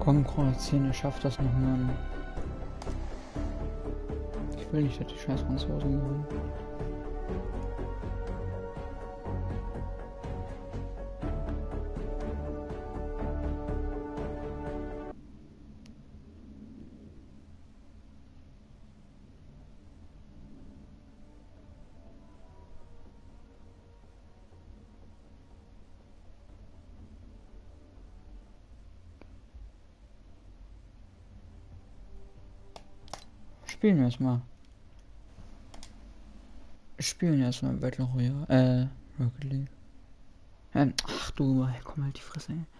Komm, Kroatien, schafft das noch, Mann. Ich will nicht, dass die scheiß Franzosen gewinnen. Spielen wir erstmal. Spielen erstmal Battle Royale. Rocket League. Ach du, komm halt die Fresse, ey.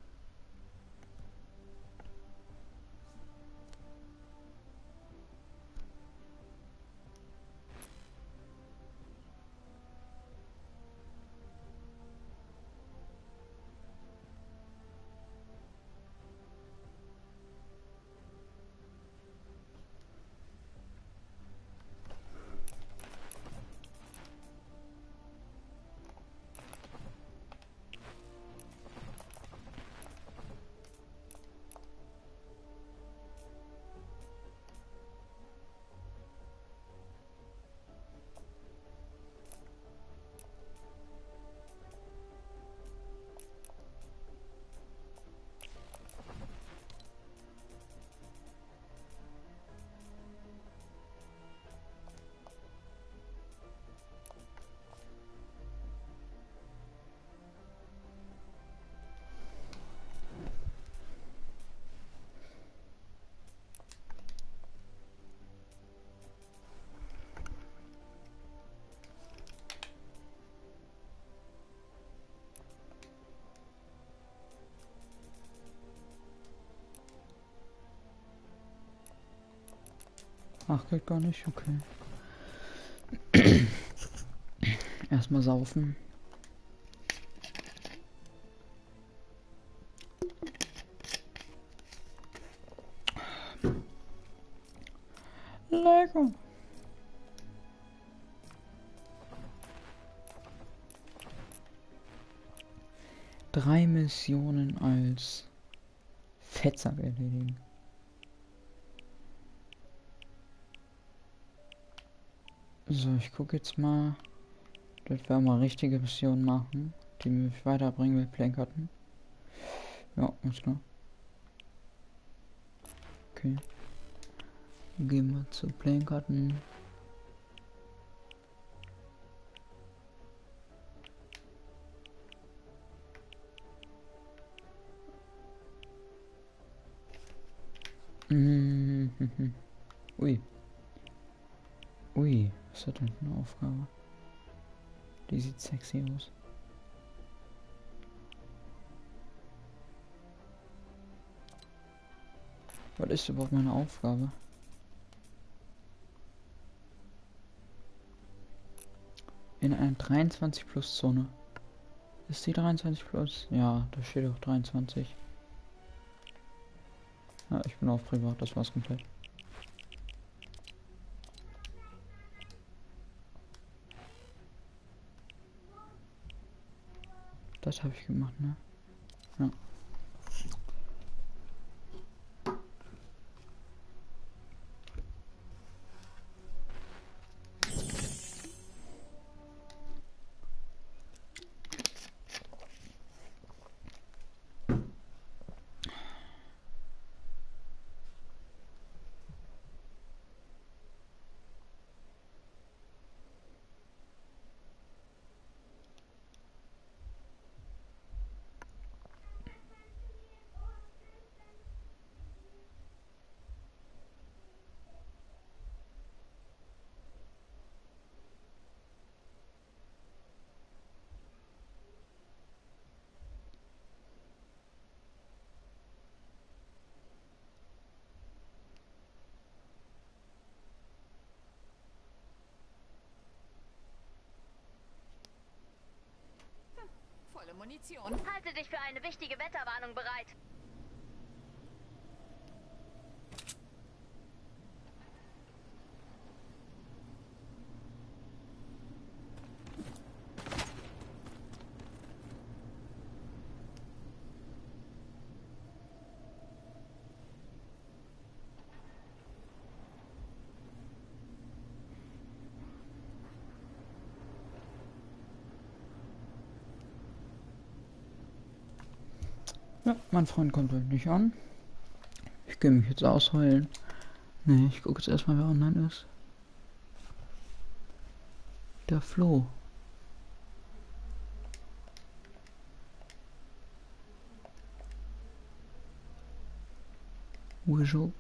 Ach, geht gar nicht, okay. Erstmal saufen. Lecker. Drei Missionen als Fettsack erledigen. So, ich gucke jetzt mal, dass wir mal richtige Missionen machen, die mich weiterbringen mit Plankarten. Ja, ist klar. Okay. Gehen wir zu Plankarten. Ui. Ui, was ist das denn für eine Aufgabe? Die sieht sexy aus. Was ist überhaupt meine Aufgabe? In einer 23 plus Zone. Ist die 23 plus? Ja, da steht auch 23. Ja, ich bin auf privat, das war's komplett. Das habe ich gemacht, ne? Ja. Volle Munition. Halte dich für eine wichtige Wetterwarnung bereit. Ja, mein Freund kommt heute nicht an. Ich gehe mich jetzt ausheulen. Nee, ich gucke jetzt erstmal, wer online ist. Der Flo. Wieso?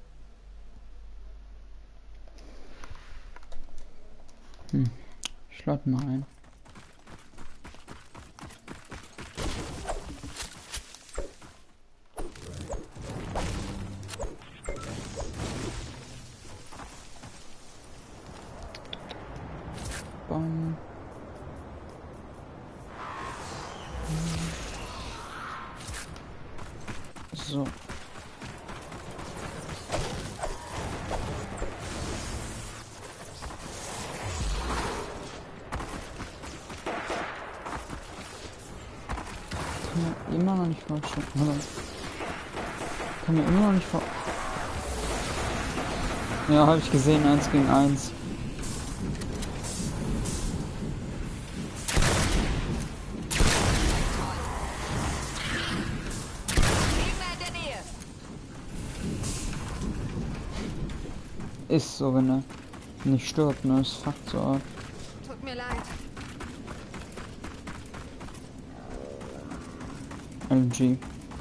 Ich lade mal ein. Bam. So. Kann mir immer noch nicht vorstellen. Hallo. Kann mir immer noch nicht vor. Ja, habe ich gesehen, 1 gegen 1. Ist so, wenn er nicht stirbt, ne? Ist Fakt so arg. Tut mir leid. LG.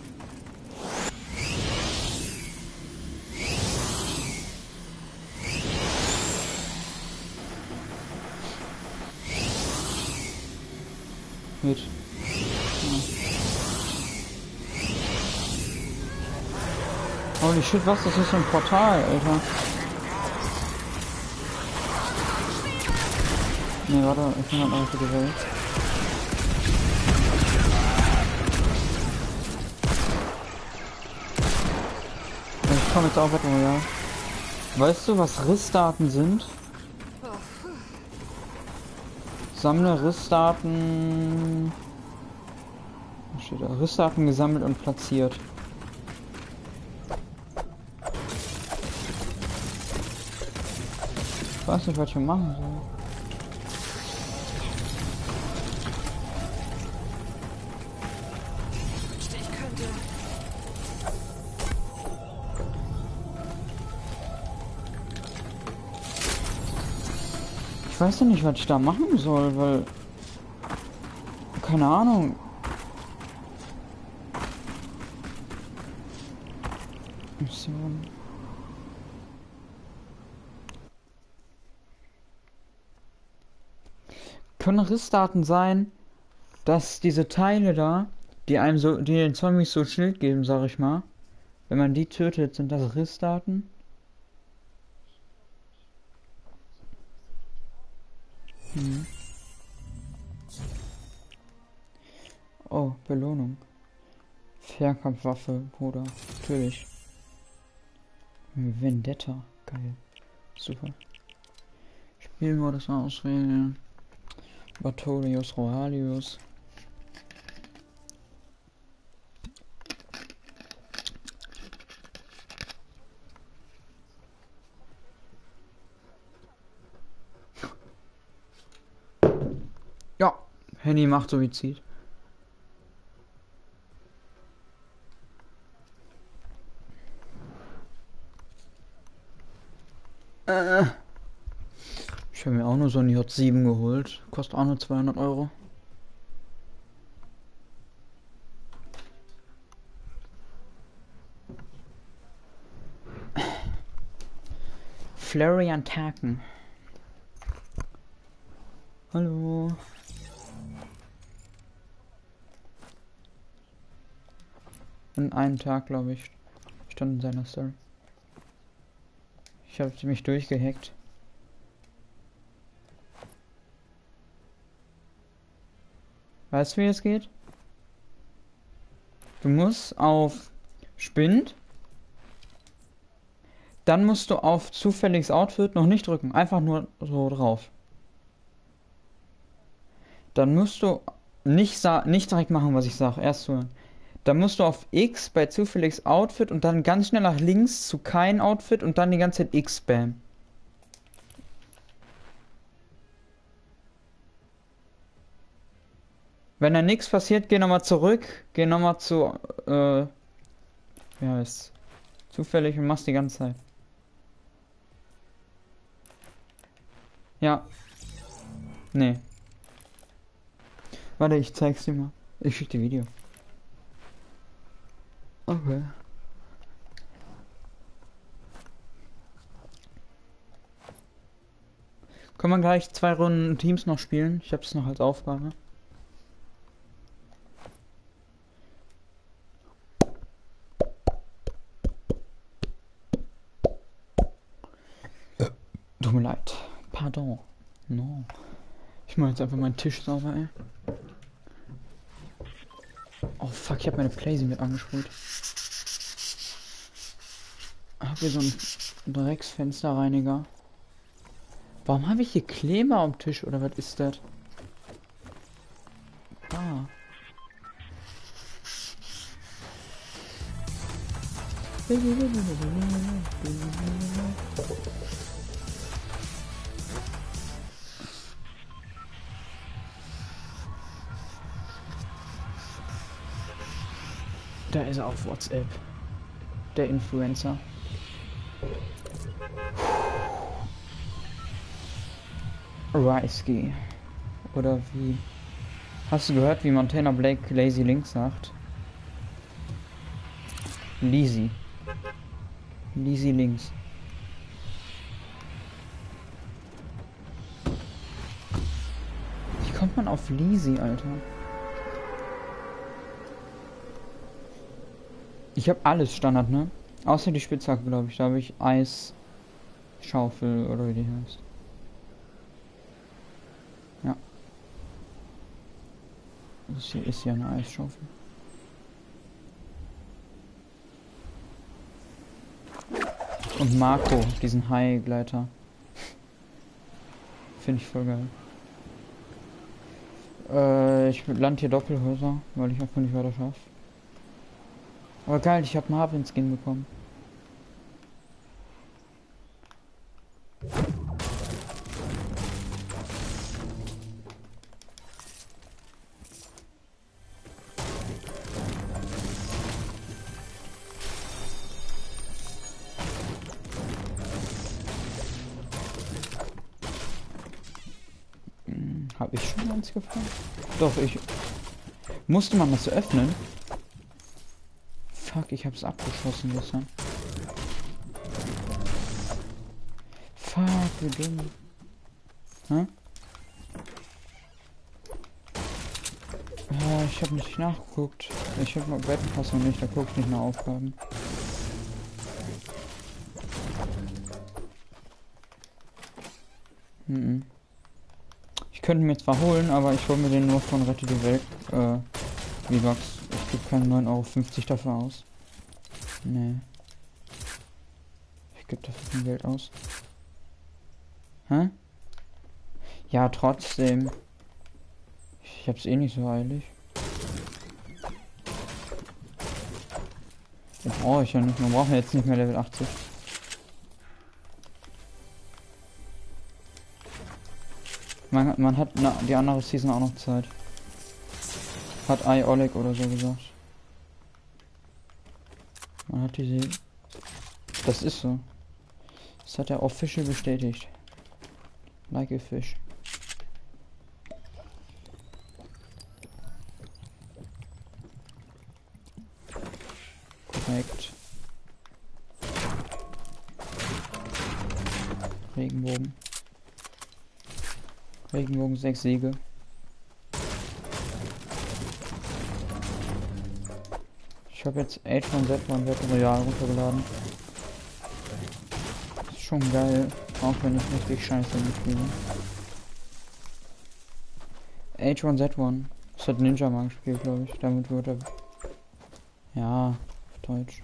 Mit. Ja. Holy shit, was? Das ist so ein Portal, Alter. Ne, warte, ich bin halt auch für die Welt. Ich komme jetzt auch Battle Royale. Weißt du, was Rissdaten sind? Sammle Rissdaten. Was steht da? Rissdaten gesammelt und platziert. Ich weiß nicht, was ich hier machen soll. Ich könnte. Ich weiß ja nicht, was ich da machen soll, weil... Keine Ahnung. Mission. Können Rissdaten sein, dass diese Teile da, die einem so, die den Zombies so Schild geben, sag ich mal, wenn man die tötet, sind das Rissdaten? Oh, Belohnung. Fernkampfwaffe, Bruder. Natürlich. Vendetta. Geil. Super. Spielmodus auswählen. Bartolius Rohalius. Ja, Henny macht Suizid. Ich habe mir auch nur so ein J7 geholt. Kostet auch nur 200 Euro. Florian Taken. Hallo. In einem Tag, glaube ich, stand in seiner Story. Ich habe mich durchgehackt. Weißt du, wie es geht? Du musst auf Spind. Dann musst du auf zufälliges Outfit noch nicht drücken. Einfach nur so drauf. Dann musst du nicht direkt machen, was ich sage. Erst zuhören. Dann musst du auf X bei zufälliges Outfit und dann ganz schnell nach links zu kein Outfit und dann die ganze Zeit X spammen. Wenn da nichts passiert, geh nochmal zurück. Geh nochmal zu, ja, ist zufällig und machst die ganze Zeit. Ja. Nee. Warte, ich zeig's dir mal. Ich schick dir Video. Okay. Können wir gleich 2 Runden Teams noch spielen? Ich hab's noch als Aufgabe. Tut mir leid. Pardon. No. Ich mach jetzt einfach meinen Tisch sauber, ey. Oh fuck, ich habe meine Playsee mit angespult. Hab hier so einen Drecksfensterreiniger. Warum habe ich hier Kleber am Tisch oder was ist das? Ah. Da ist er auf WhatsApp. Der Influencer. Risky. Oder wie? Hast du gehört, wie Montana Blake Lazy Link sagt? Lazy. Lazy Links. Wie kommt man auf Lazy, Alter? Ich habe alles Standard, ne? Außer die Spitzhacke, glaube ich. Da habe ich Eisschaufel oder wie die heißt. Ja. Das hier ist ja eine Eisschaufel. Und Marco, diesen Hai-Gleiter. Finde ich voll geil. Ich lande hier Doppelhäuser, weil ich einfach nicht weiter schaffe. Aber geil, ich habe einen Marvin-Skin bekommen. Habe ich schon eins gefangen? Doch, ich... Musste man das öffnen? Fuck, ich hab's abgeschossen gestern. Fuck, wie dumm. Hä? Ja, ich hab nicht nachgeguckt. Ich hab mal Bettenpass noch nicht, da guck ich nicht nach Aufgaben. Ich könnte mir zwar holen, aber ich hole mir den nur von Rette die Welt, V-Bucks. Ich gebe keine 9,50 € dafür aus. Nee. Ich gebe dafür kein Geld aus. Hä? Ja, trotzdem. Ich hab's eh nicht so eilig. Das brauche ich ja nicht. Man braucht ja jetzt nicht mehr Level 80. Man hat die andere Season auch noch Zeit. Hat Oleg oder so gesagt. Man hat diese... Das ist so. Das hat er official bestätigt. Like a fish. Korrekt. Regenbogen. Regenbogen 6 Siege. Ich habe jetzt H1Z1 Battle Royale runtergeladen. Ist schon geil, auch wenn ich richtig scheiße mitspiele. H1Z1. Das hat Ninja mal gespielt, glaube ich. Damit wird er... Ja, auf Deutsch.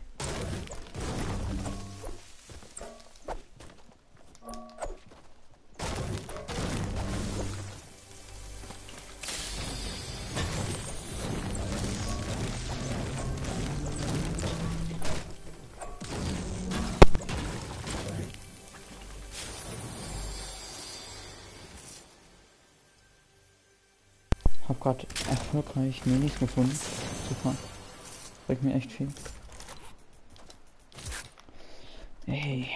Hab gerade erfolgreich Minis gefunden. Super. Bringt mir echt viel. Ey.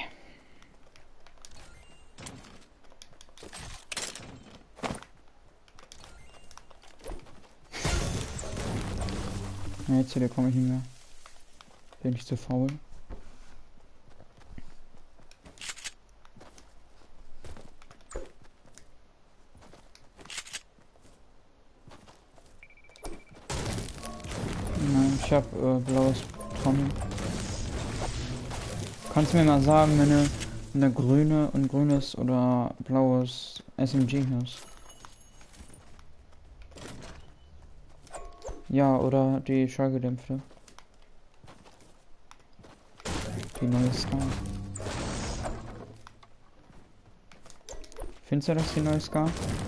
Ja, zu dir komme ich nicht mehr. Bin ich zu faul. Nein, ich hab blaues Tommy. Kannst du mir mal sagen, wenn du eine grüne und grünes oder blaues SMG hast? Ja, oder die Schallgedämpfte. Die neue Scar. Findest du das die neue Scar?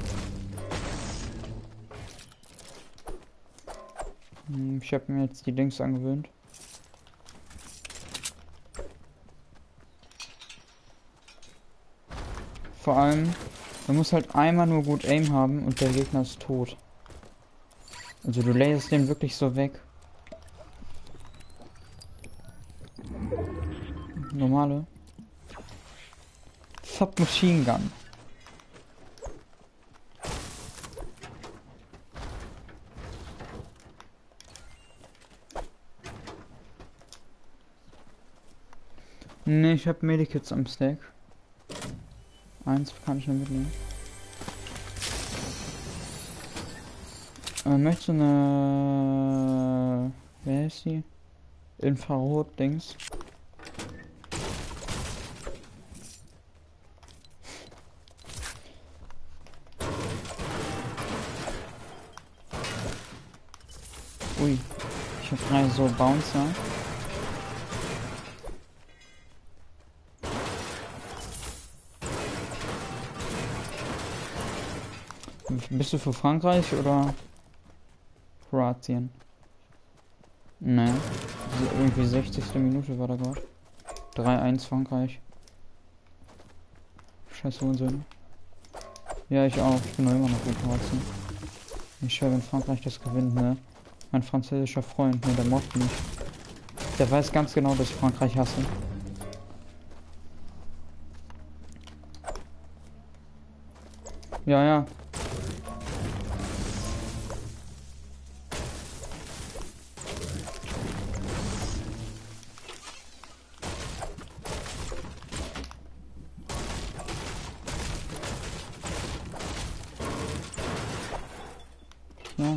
Ich habe mir jetzt die Dings angewöhnt. Vor allem, man muss halt einmal nur gut Aim haben und der Gegner ist tot. Also du laserst den wirklich so weg. Normale. Submachine Gun. Ne, ich habe Medikits am Stack. Eins kann ich nur mitnehmen. Möchtest du eine... Wer ist die? Infrarot-Dings. Ui. Ich hab 3 so Bouncer. Bist du für Frankreich oder Kroatien? Ne. Irgendwie 60. Minute war da gerade. 3-1 Frankreich. Scheiße Unsinn. Ja, ich auch. Ich bin noch immer noch in Kroatien. Ich höre, wenn Frankreich das gewinnt, ne? Mein französischer Freund, ne, der mobbt mich. Der weiß ganz genau, dass ich Frankreich hasse. Ja, ja. Ja.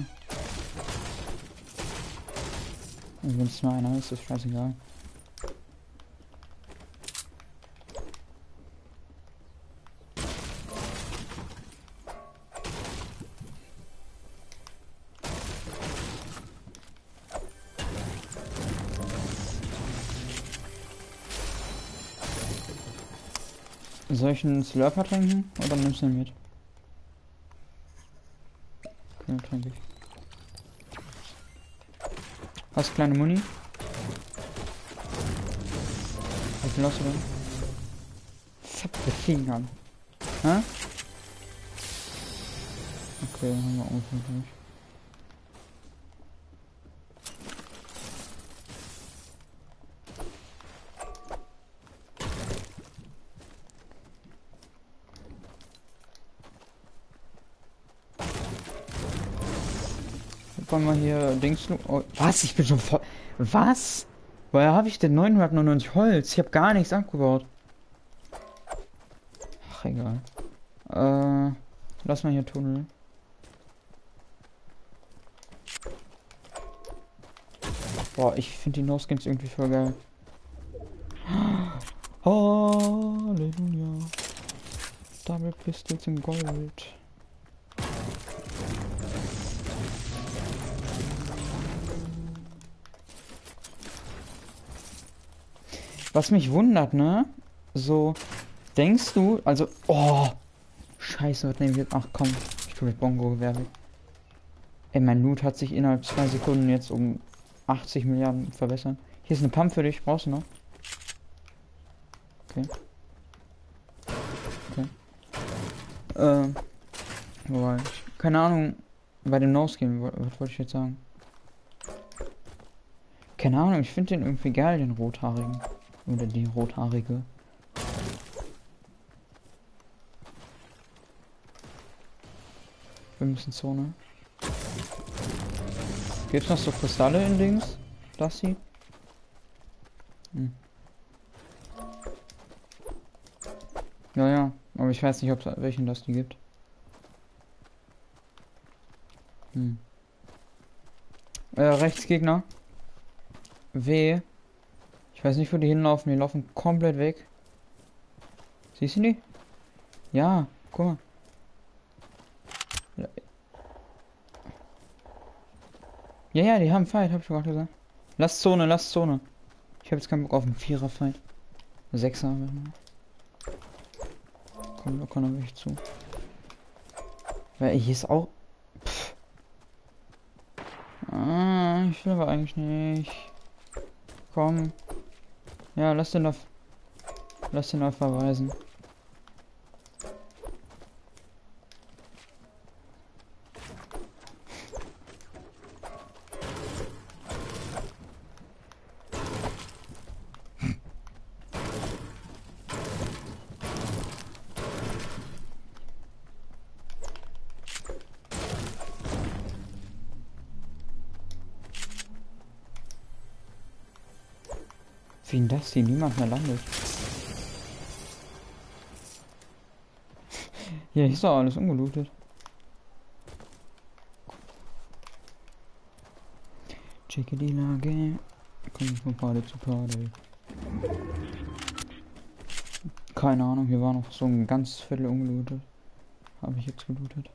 Wenn es nur einer ist, ist scheißegal. Soll ich einen Slurper trinken oder nimmst du ihn mit? Okay, trinke ich. Hast du kleine Muni? Wie viel hast du denn? Verdammte Finger. Hä? Okay, haben wir ungefähr gleich. Wollen wir hier Dings... Oh, was? Ich bin schon voll... Was? Woher habe ich denn 999 Holz? Ich habe gar nichts abgebaut. Ach, egal. Lass mal hier Tunnel. Boah, ich finde die No-Skins irgendwie voll geil. Halleluja. Double Pistols in Gold. Was mich wundert, ne? So, denkst du, also, oh, scheiße, was nehme ich jetzt? Ach komm, ich tue das Bongo-Gewehr weg. Ey, mein Loot hat sich innerhalb 2 Sekunden jetzt um 80 Milliarden verbessert. Hier ist eine Pump für dich, brauchst du noch? Okay. Okay. Alright. Keine Ahnung, Bei dem No-Skin, was wollte ich jetzt sagen? Keine Ahnung, ich finde den irgendwie geil, den Rothaarigen. Oder die Rothaarige. Wir müssen Zone. Gibt's noch so Kristalle in Dings? Das hier? Hm. Ja, ja. Aber ich weiß nicht, ob es welchen das die gibt. Hm. Rechts Gegner. W. Ich weiß nicht, wo die hinlaufen. Die laufen komplett weg. Siehst du die? Ja, guck mal. Ja, ja, die haben Fight, hab ich gerade gesagt. Lass Zone, lass Zone. Ich habe jetzt keinen Bock auf einen Vierer-Fight. Sechser. Komm locker noch wirklich zu. Weil hier ist auch... Pff. Ah, ich will aber eigentlich nicht. Komm. Ja, lass den auf verweisen. Wie denn das hier? Niemand mehr landet. Hier ist doch alles ungelootet. Checke die Lage. Komm ich von Party zu Party. Keine Ahnung, hier war noch so ein ganz Viertel ungelootet. Habe ich jetzt gelootet.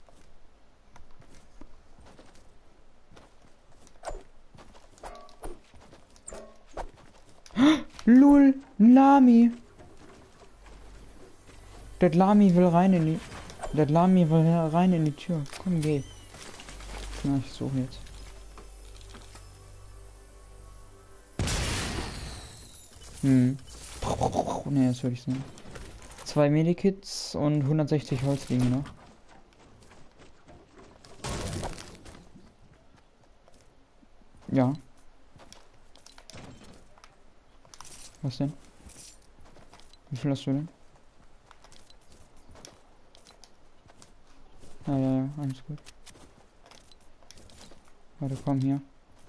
Lul, ein Lami. Der Lami will rein in die... Der Lami will rein in die Tür. Komm, geh. Na, ich suche jetzt. Ne, das würde ich sagen. 2 Medikits und 160 Holz liegen noch. Ja. Was denn? Wie viel hast du denn? Ja, ja, ja, alles gut. Warte, komm hier.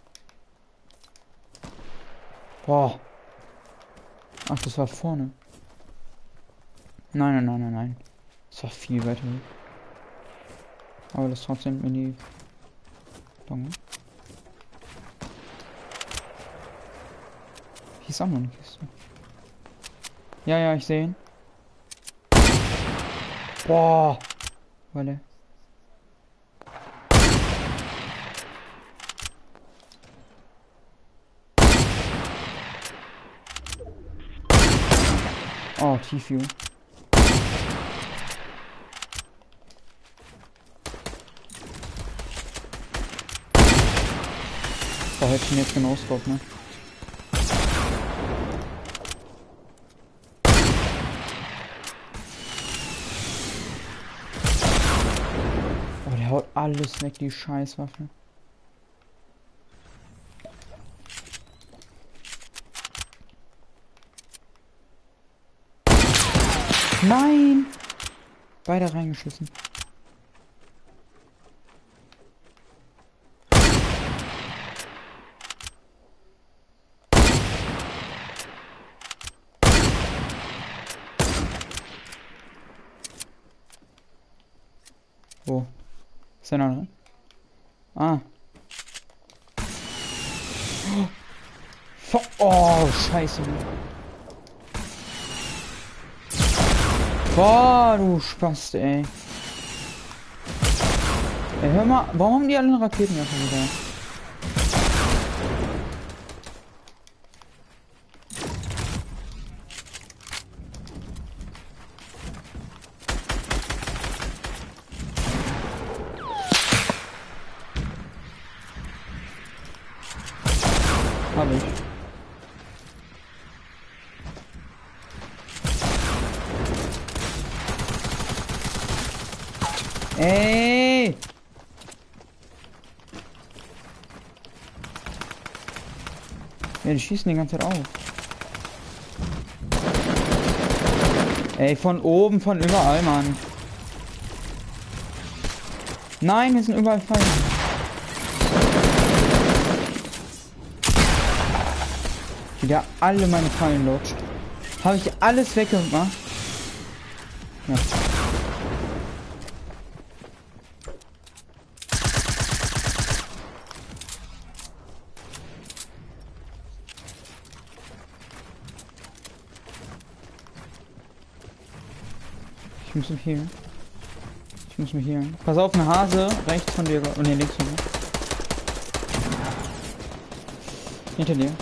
Boah. Ach, das war vorne. Nein, nein, nein, nein, nein. Das war viel weiter weg. Aber das trotzdem in die... Donge. Hier ist auch noch eine Kiste. Ja, ja, ich sehe ihn. Boah. Warte. Oh, T-View. Da hätte ich ihn jetzt genau drauf, ne? Oh, der haut alles weg, die Scheißwaffe. Nein! Beide reingeschissen. Wo? Ist der noch drin? Ah. Oh, scheiße. Boah, du Spast, ey. Ey, hör mal, warum haben die alle Raketen einfach wieder? Hab ich. Ey! Ja, die schießen die ganze Zeit auf. Ey, von oben, von überall, Mann. Nein, hier sind überall Fallen. Wieder alle meine Fallen lutscht. Habe ich alles weggemacht? Ja. Ich muss mich healen. Ich muss mich healen. Pass auf, eine Hase rechts von dir. Oh ne, links von dir. Hinter dir.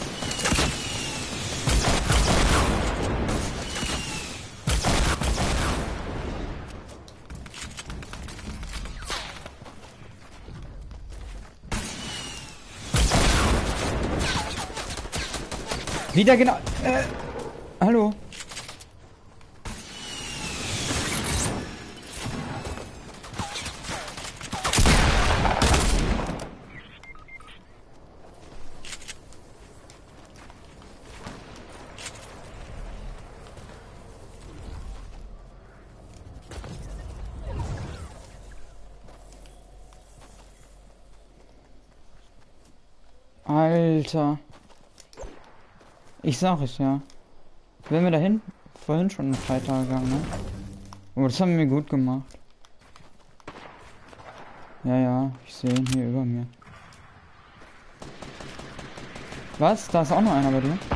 Wieder genau. Hallo. Alter. Ich sag es ja. Wären wir dahin vorhin schon 3 Tage gegangen, ne? Oh, das haben wir gut gemacht. Ja, ja, ich sehe ihn hier über mir. Was? Da ist auch noch einer bei dir?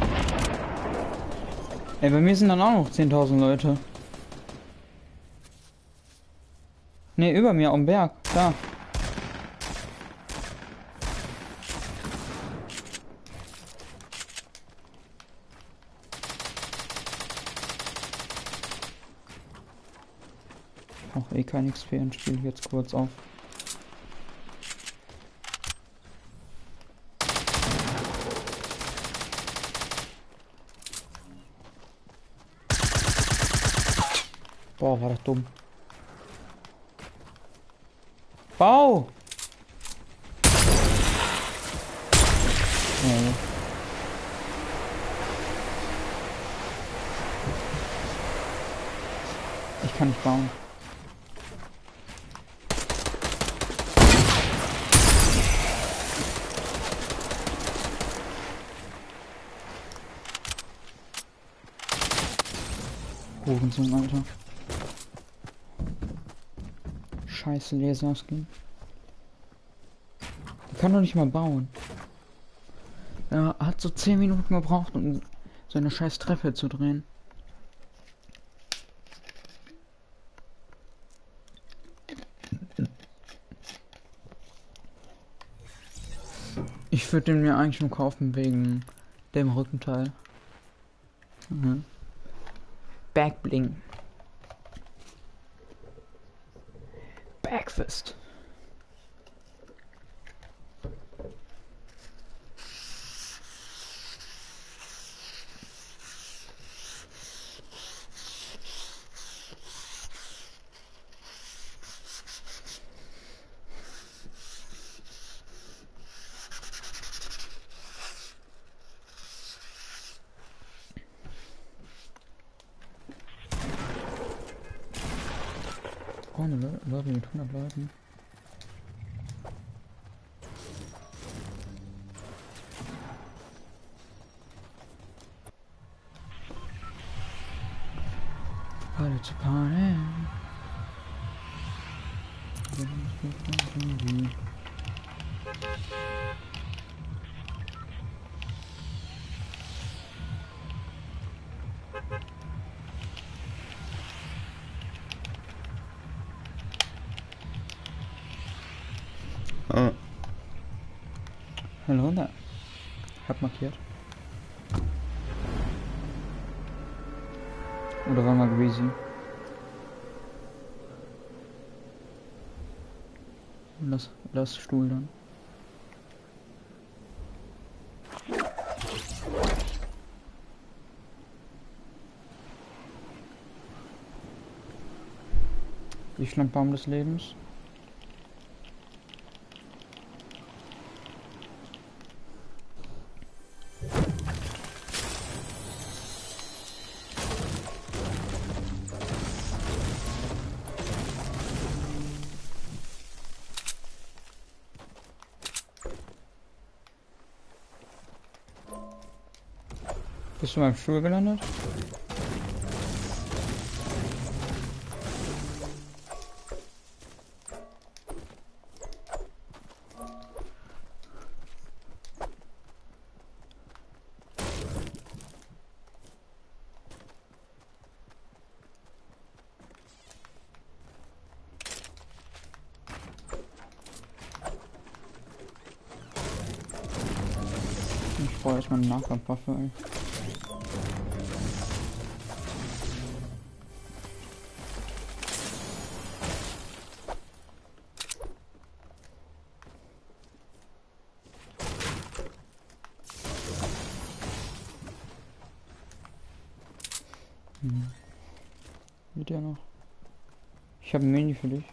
Ey, bei mir sind dann auch noch 10.000 Leute. Ne, über mir am Berg. Da. Auch eh kein XP und spiele jetzt kurz auf. Boah, war das dumm. Bau! Oh. Ich kann nicht bauen. Hurensohn, Alter. Scheiße Laserskin. Der kann doch nicht mal bauen. Er hat so 10 Minuten gebraucht, um seine scheiß Treppe zu drehen. Ich würde den mir eigentlich nur kaufen wegen dem Rückenteil. Mhm. Backbling. Backfist. Oh, eine Lobby mit 100 Leuten. Party to party. Hallo da. Hab markiert. Oder war mal gewesen? Lass Stuhl dann. Ich Baum des Lebens. Bist du beim Stuhl gelandet? Ich brauche erstmal eine Nahkampfwaffe, ey. Mit der noch. Ich habe ein Mini für dich.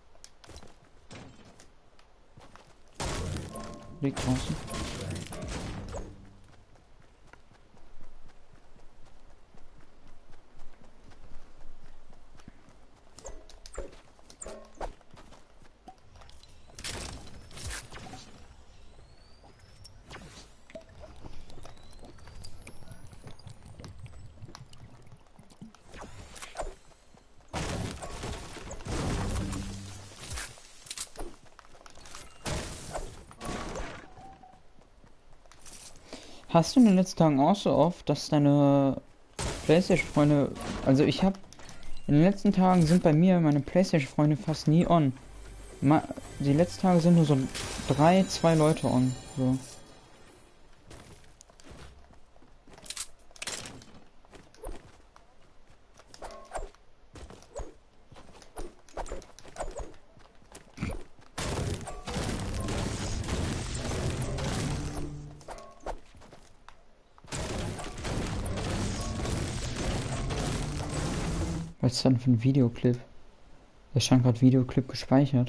Liegt draußen. Hast du in den letzten Tagen auch so oft, dass deine PlayStation-Freunde, also ich habe in den letzten Tagen sind bei mir meine PlayStation-Freunde fast nie on. Die letzten Tage sind nur so zwei Leute on. So. Was ist denn für ein Videoclip? Da stand gerade Videoclip gespeichert.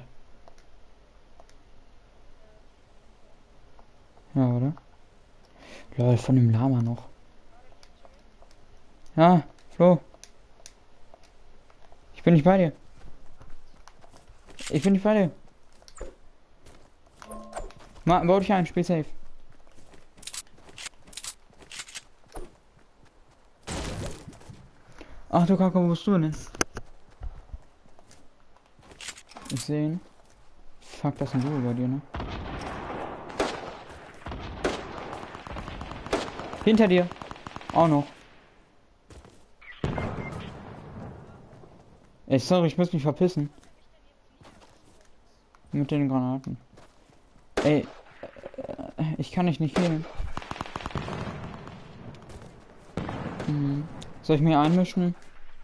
Ja, oder? Lol, von dem Lama noch. Ja, Flo. Ich bin nicht bei dir. Ich bin nicht bei dir. Bau dich ein, spiel safe. Ach du Kacke, wo bist du denn? Ich sehe ihn. Fuck, das ist ein Duo bei dir, ne? Hinter dir. Auch noch. Ey, sorry, ich muss mich verpissen. Mit den Granaten. Ey, ich kann dich nicht killen. Soll ich mir einmischen?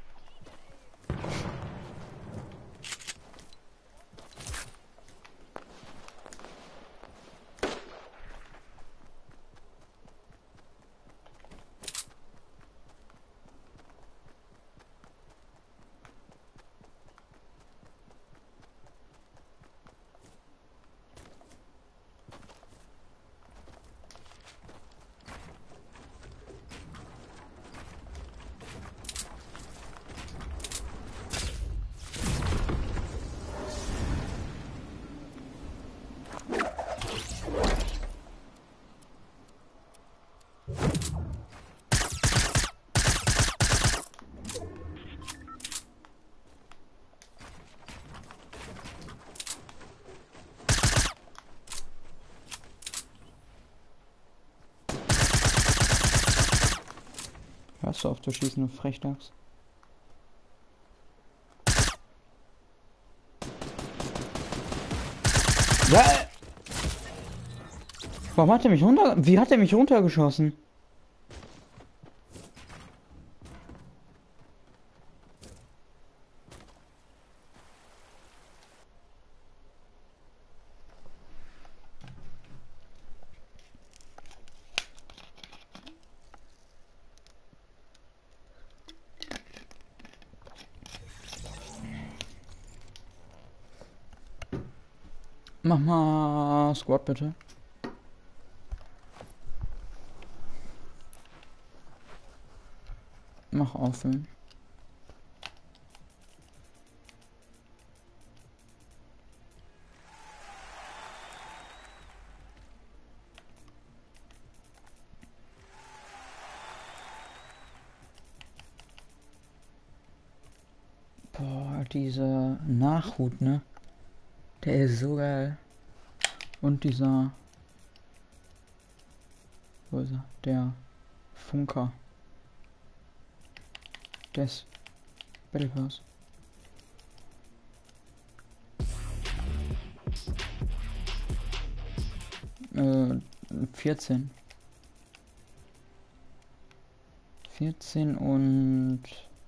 Hörst du auf zu schießen, du Frechdachs? Ja! Warum hat er mich runter... Wie hat er mich runtergeschossen? Mach mal Squad bitte. Mach auffüllen. dieser Nachhut, ne? Der ist so geil. Und dieser... Wo ist er? Der Funker. Der ist Battle Pass. 14. 14 und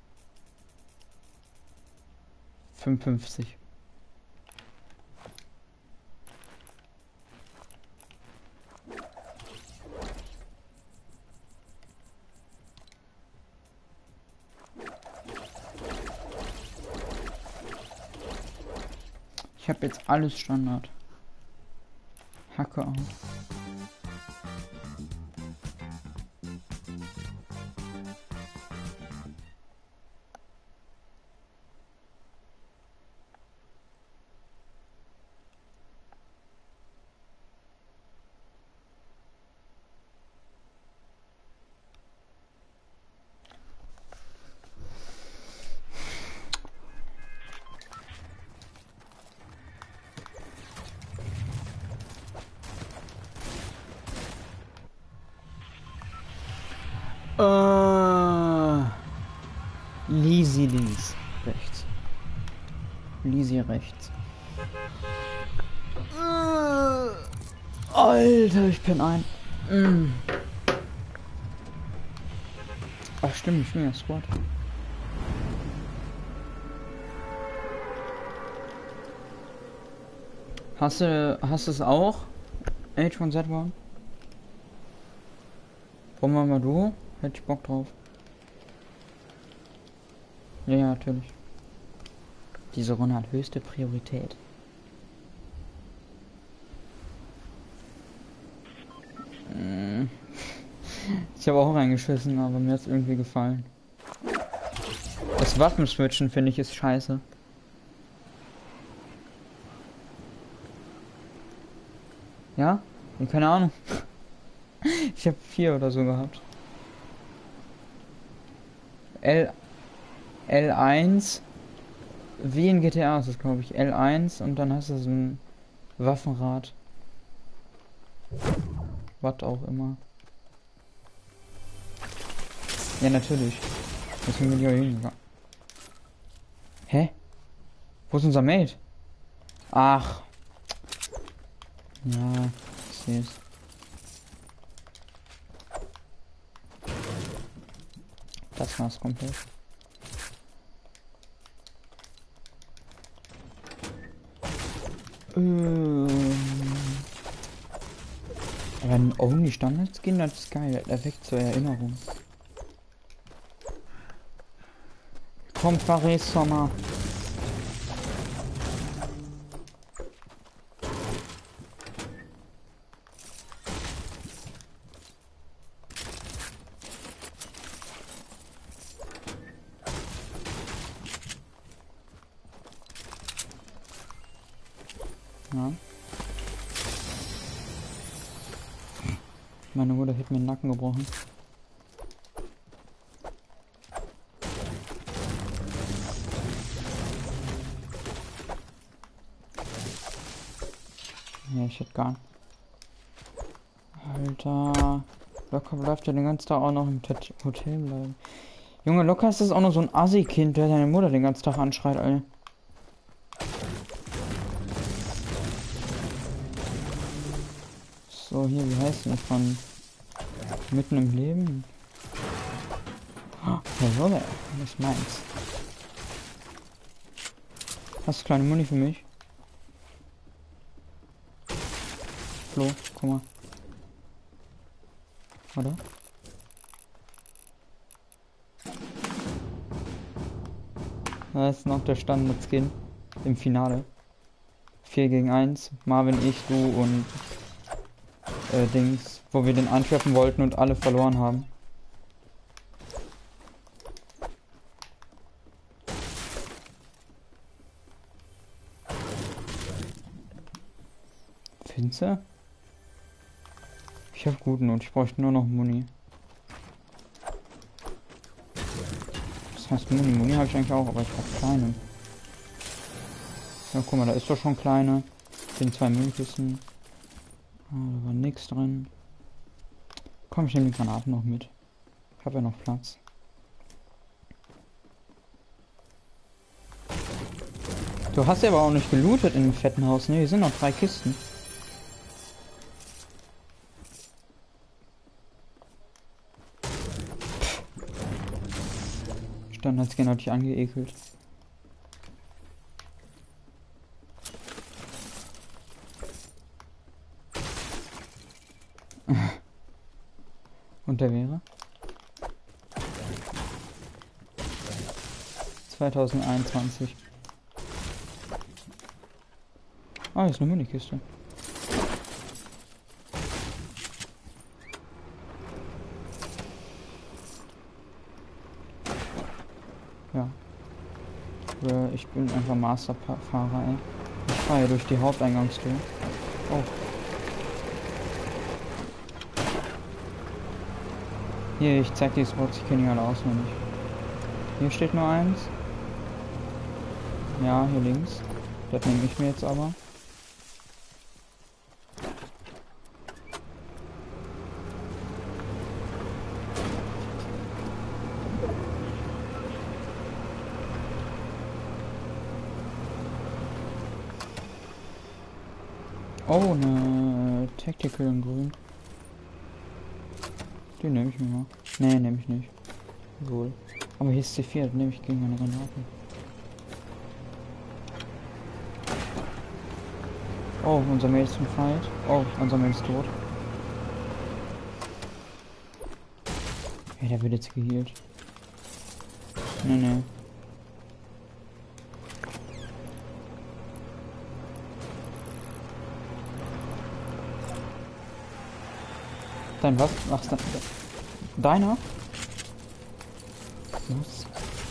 55. Ich habe jetzt alles Standard. Hacke auf. Lisi links. Rechts. Lisi rechts. Alter, ich bin ein. Ach stimmt, ich bin ja Squad. Hast du es auch? H1Z1? Wollen wir mal du? Hätte ich Bock drauf. Ja, ja, natürlich. Diese Runde hat höchste Priorität. Ich habe auch reingeschissen, aber mir hat es irgendwie gefallen. Das Waffenswitchen finde ich ist scheiße. Ja? Keine Ahnung. Ich habe 4 oder so gehabt. L1 wie in GTA ist es, glaube ich. L1 und dann hast du so ein Waffenrad. Was auch immer. Ja, natürlich. Deswegen bin ich auch hingegangen. Hä? Wo ist unser Mate? Ach. Ja, ich sehe es. Das war's komplett. Aber ein Only Standard Skin, das ist geil. Er weckt zur Erinnerung. Komm, Fares Sommer. Ja. Meine Mutter hat mir den Nacken gebrochen. Ja, ich hätte gar nicht. Alter. Locker bleibt ja den ganzen Tag auch noch im Hotel bleiben. Junge, locker ist das auch nur so ein Assi-Kind, der seine Mutter den ganzen Tag anschreit, Alter. So, hier, wie heißt das von mitten im Leben? Oh, Junge, das ist meins. Hast du kleine Muni für mich? Flo, guck mal. Oder? Da ist noch der Standard-Skin im Finale. 4 gegen 1. Marvin, ich, du und Dings, wo wir den antreffen wollten und alle verloren haben. Findest du? Ich hab guten und ich bräuchte nur noch Muni. Das heißt Muni habe ich eigentlich auch, aber ich habe keine. Ja, guck mal, da ist doch schon kleine. Sind 2 Müllkisten. Ah, da war nichts drin. Komm, ich nehme die Granaten noch mit. Ich habe ja noch Platz. Du hast ja aber auch nicht gelootet in dem fetten Haus. Ne, hier sind noch 3 Kisten. Standardscan hat dich angeekelt. Und der wäre? 2021. Ah, hier ist eine Minikiste. Ja. Ich bin einfach Masterfahrer, ey. Ich fahre ja durch die Haupteingangstür. Oh. Hier, ich zeig die Spots, ich kenne die alle auswendig. Hier steht nur eins. Ja, hier links. Das nehme ich mir jetzt aber. Oh, eine Tactical in grün. Die nehme ich mir mal. Nee, nehme ich nicht. Wohl. Aber hier ist C4, das nehme ich gegen meine Granaten. Oh, unser Mate ist im Fight. Oh, unser Mate ist tot. Hey, der wird jetzt geheilt. Nee, nee. Dein was? Ach, deiner? Was?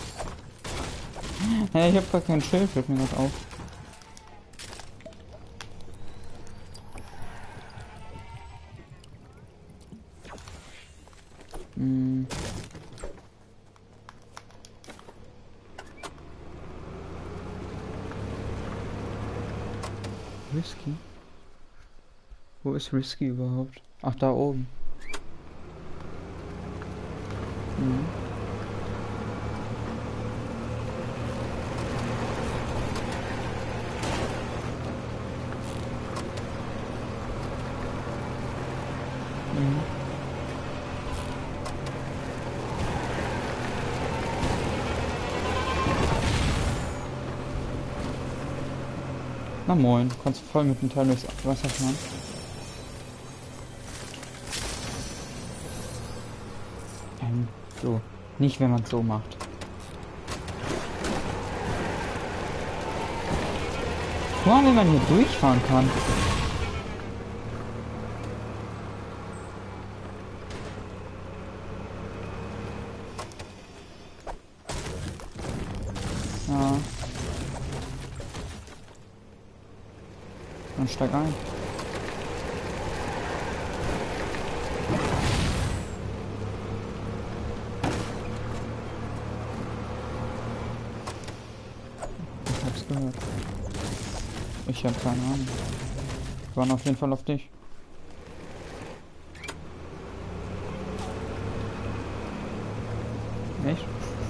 Hey, ich hab gar kein Schild, fällt mir gerade auf. Hm. Risky? Wo ist Risky überhaupt? Ach, da oben. Mhm. Mhm. Na moin, kannst du voll mit dem Teil durchs Wasser fahren? So, nicht wenn man es so macht. Guck mal, wenn man hier durchfahren kann. Ja. Dann steig ein. Ich hab's gehört. Ich hab keine Ahnung. Wir waren auf jeden Fall auf dich. Echt?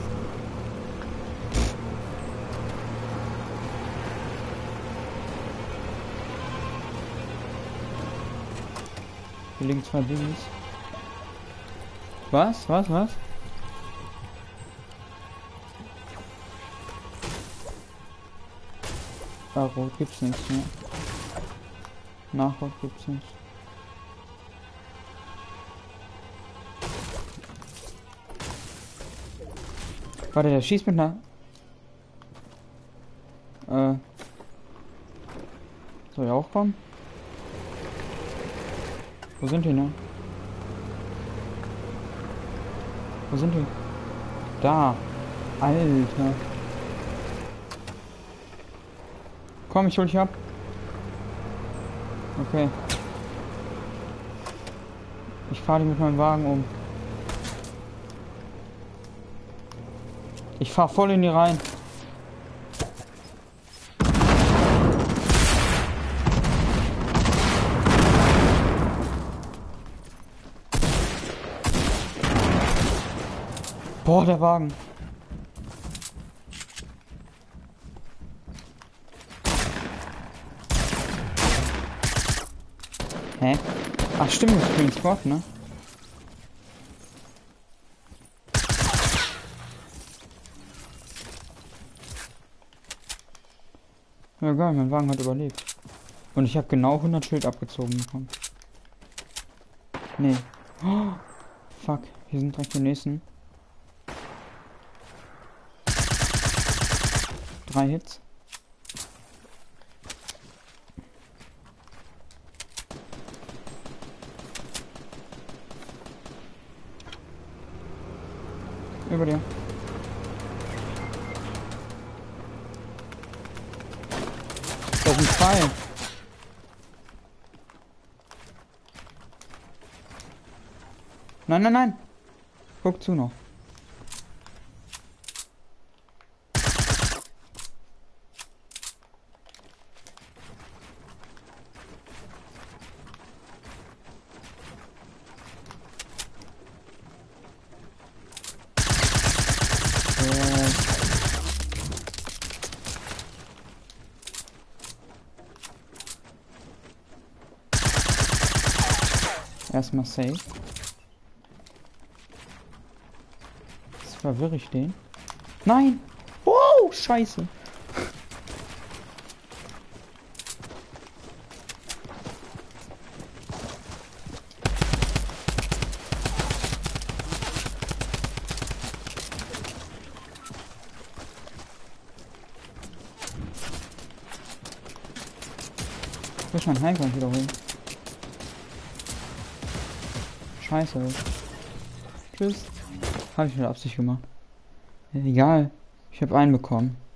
Hier liegen 2 Babys. Was? Was? Ah, rot gibt's nichts mehr. Nach rot gibt's nichts. Warte, der schießt mit einer... Soll ich auch kommen? Wo sind die, ne? Wo sind die? Da. Alter. Komm, ich hol dich ab. Okay. Ich fahre dich mit meinem Wagen um. Ich fahr voll in die rein. Boah, der Wagen. Hä? Ach stimmt, das ist Green Squad, ne? Ja geil, mein Wagen hat überlebt. Und ich habe genau 100 Schild abgezogen bekommen. Nee. Oh, fuck, hier sind direkt die nächsten. 3 Hits. Über dir. Da sind 2. Nein, nein, nein. Guck zu noch. Erstmal safe. Jetzt verwirre ich den. Nein! Wow, scheiße. Ich will schon einen Heilgang wiederholen. Scheiße. Tschüss. Habe ich mit Absicht gemacht. Egal. Ich habe einen bekommen.